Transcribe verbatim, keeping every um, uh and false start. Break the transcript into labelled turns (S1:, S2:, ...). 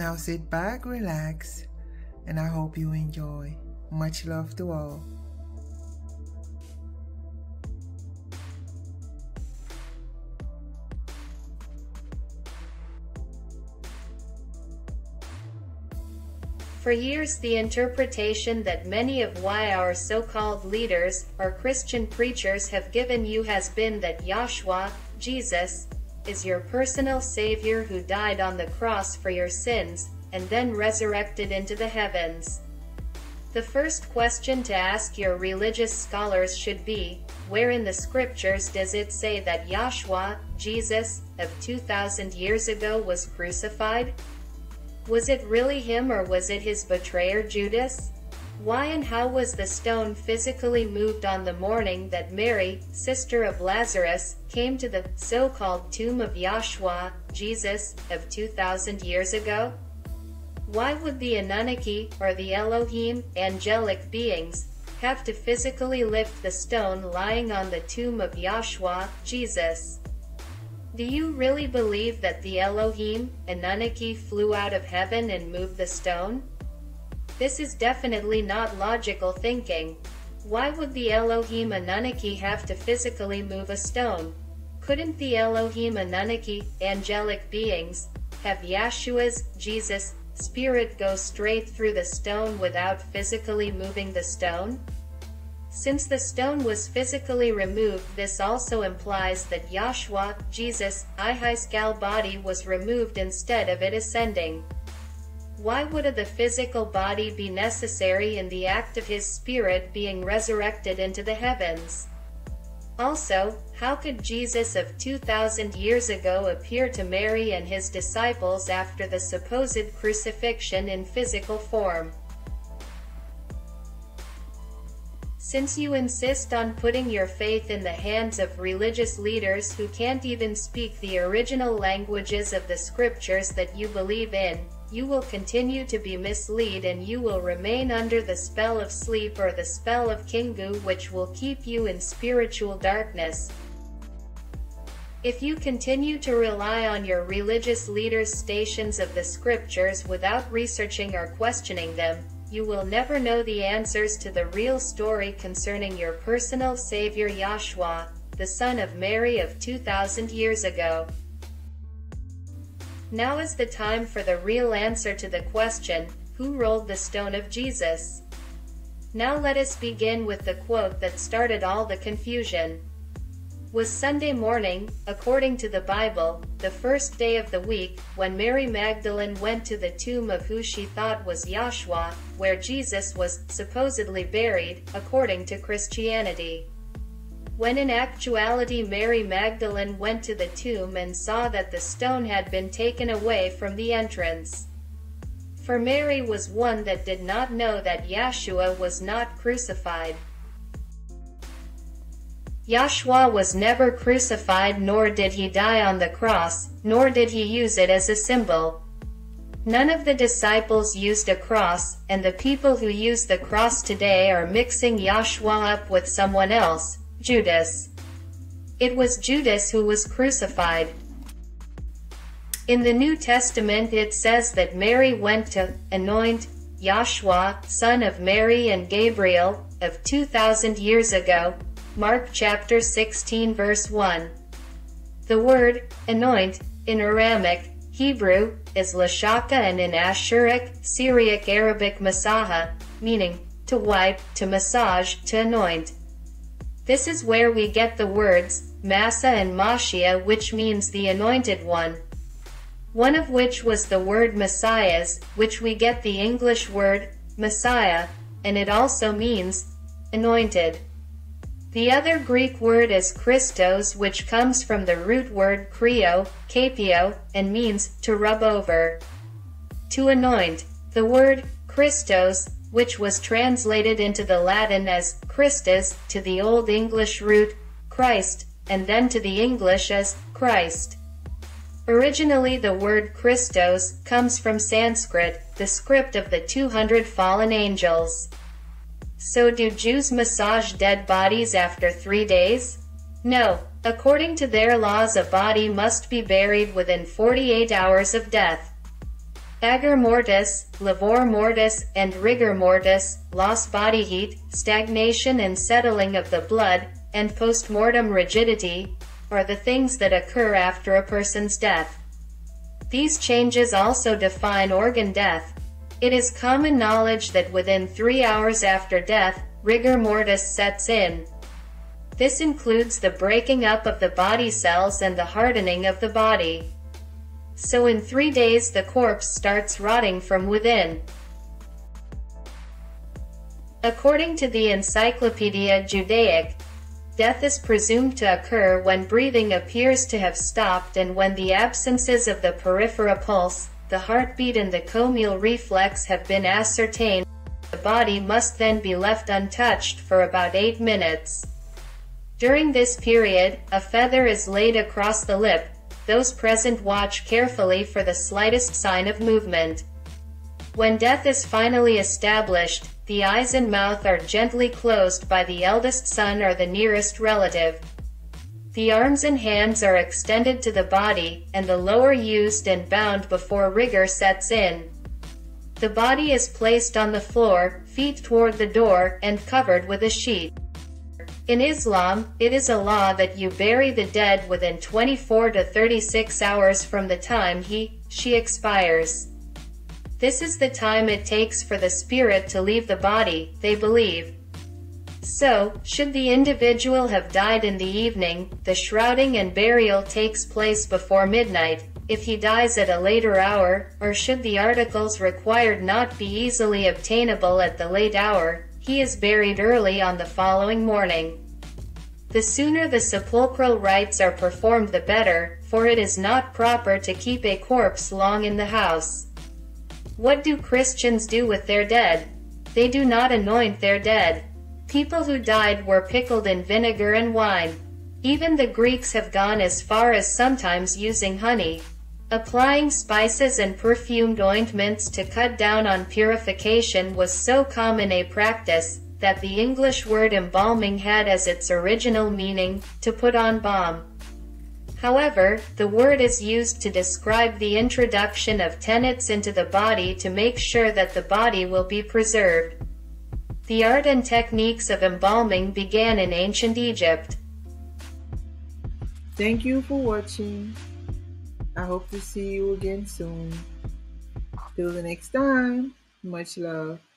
S1: Now sit back, relax, and I hope you enjoy. Much love to all.
S2: For years, the interpretation that many of why our so-called leaders or Christian preachers have given you has been that Yahshua, Jesus, is your personal Savior who died on the cross for your sins, and then resurrected into the heavens. The first question to ask your religious scholars should be, where in the scriptures does it say that Yahshua, Jesus, of two thousand years ago was crucified? Was it really him or was it his betrayer Judas? Why and how was the stone physically moved on the morning that Mary, sister of Lazarus, came to the so-called tomb of Yahshua, Jesus, of two thousand years ago? Why would the Anunnaki, or the Elohim, angelic beings, have to physically lift the stone lying on the tomb of Yahshua, Jesus? Do you really believe that the Elohim, Anunnaki, flew out of heaven and moved the stone? This is definitely not logical thinking. Why would the Elohim Anunnaki have to physically move a stone? Couldn't the Elohim Anunnaki, angelic beings, have Yahshua's, Jesus, spirit go straight through the stone without physically moving the stone? Since the stone was physically removed, this also implies that Yahshua, Jesus' Ihyskal body was removed instead of it ascending. Why would the physical body be necessary in the act of his spirit being resurrected into the heavens? Also, how could Jesus of two thousand years ago appear to Mary and his disciples after the supposed crucifixion in physical form? Since you insist on putting your faith in the hands of religious leaders who can't even speak the original languages of the scriptures that you believe in, you will continue to be misled and you will remain under the spell of sleep or the spell of Kingu, which will keep you in spiritual darkness. If you continue to rely on your religious leaders' stations of the scriptures without researching or questioning them, you will never know the answers to the real story concerning your personal Savior Yahshua, the Son of Mary of two thousand years ago. Now is the time for the real answer to the question, who rolled the stone of Jesus? Now let us begin with the quote that started all the confusion. Was Sunday morning, according to the Bible, the first day of the week, when Mary Magdalene went to the tomb of who she thought was Yahshua, where Jesus was supposedly buried, according to Christianity. When in actuality Mary Magdalene went to the tomb and saw that the stone had been taken away from the entrance. For Mary was one that did not know that Yahshua was not crucified. Yahshua was never crucified, nor did he die on the cross, nor did he use it as a symbol. None of the disciples used a cross, and the people who use the cross today are mixing Yahshua up with someone else, Judas. It was Judas who was crucified. In the New Testament it says that Mary went to anoint Yahshua, son of Mary and Gabriel, of two thousand years ago, Mark chapter sixteen verse one. The word, anoint, in Aramic, Hebrew, is lashaka, and in Ashuric, Syriac Arabic masaha, meaning, to wipe, to massage, to anoint. This is where we get the words, Massa and Mashia, which means the anointed one. One of which was the word Messiahs, which we get the English word, Messiah, and it also means, anointed. The other Greek word is Christos, which comes from the root word kreo, kapio, and means to rub over. To anoint. The word Christos, which was translated into the Latin as Christus, to the Old English root Christ, and then to the English as Christ. Originally the word Christos comes from Sanskrit, the script of the two hundred fallen angels. So do Jews massage dead bodies after three days? No. According to their laws, a body must be buried within forty-eight hours of death. Agor mortis, livor mortis, and rigor mortis, loss body heat, stagnation and settling of the blood, and post-mortem rigidity, are the things that occur after a person's death. These changes also define organ death. It is common knowledge that within three hours after death, rigor mortis sets in. This includes the breaking up of the body cells and the hardening of the body. So in three days the corpse starts rotting from within. According to the Encyclopedia Judaic, death is presumed to occur when breathing appears to have stopped and when the absences of the peripheral pulse, the heartbeat and the comeal reflex have been ascertained. The body must then be left untouched for about eight minutes. During this period, a feather is laid across the lip. Those present watch carefully for the slightest sign of movement. When death is finally established, the eyes and mouth are gently closed by the eldest son or the nearest relative. The arms and hands are extended to the body, and the lower used and bound before rigor sets in. The body is placed on the floor, feet toward the door, and covered with a sheet. In Islam, it is a law that you bury the dead within twenty-four to thirty-six hours from the time he, she expires. This is the time it takes for the spirit to leave the body, they believe. So, should the individual have died in the evening, the shrouding and burial takes place before midnight. If he dies at a later hour, or should the articles required not be easily obtainable at the late hour, he is buried early on the following morning. The sooner the sepulchral rites are performed the better, for it is not proper to keep a corpse long in the house. What do Christians do with their dead? They do not anoint their dead. People who died were pickled in vinegar and wine. Even the Greeks have gone as far as sometimes using honey. Applying spices and perfumed ointments to cut down on purification was so common a practice, that the English word embalming had as its original meaning, to put on balm. However, the word is used to describe the introduction of tenets into the body to make sure that the body will be preserved. The art and techniques of embalming began in ancient Egypt.
S1: Thank you for watching. I hope to see you again soon. Till the next time, much love.